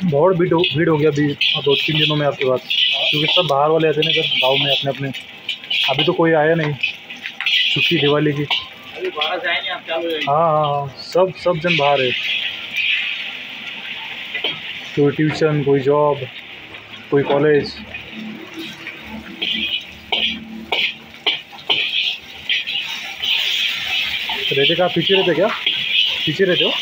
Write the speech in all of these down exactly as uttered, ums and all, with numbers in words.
बहुत भीड़ हो भीड़ हो गया अभी दो तीन दिनों में आपके पास, क्योंकि सब बाहर वाले आते हैं ना गाँव में अपने अपने। अभी तो कोई आया नहीं, छुट्टी दिवाली की। अभी बारह से आएंगे आप, चालू हाँ हाँ हाँ, सब सब जन बाहर है, कोई ट्यूशन, कोई जॉब, कोई कॉलेज। रहते क्या पीछे रहते क्या पीछे रहते हो?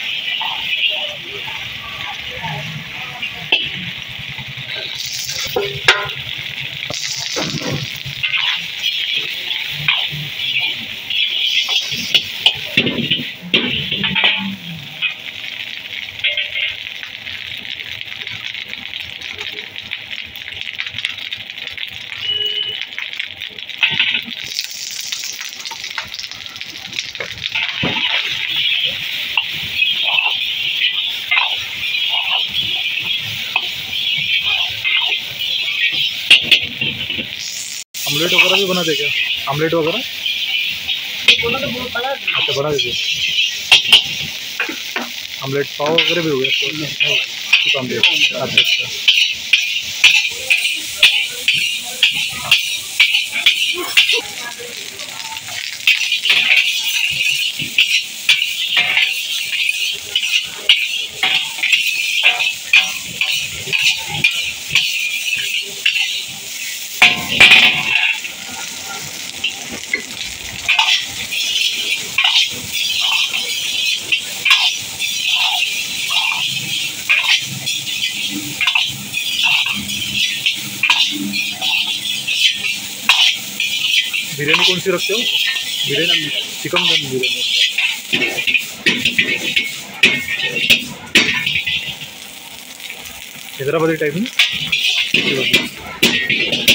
आमलेट वगैरह भी बनाते क्या? आमलेट वगैरह अच्छा बना देते। आमलेट पाव वगैरह भी हो गया तो आमलेट। अच्छा अच्छा बिरयानी कौन सी रखते हो? बिरयानी चिकन दम बिरयानी। हैदराबादी टाइप में।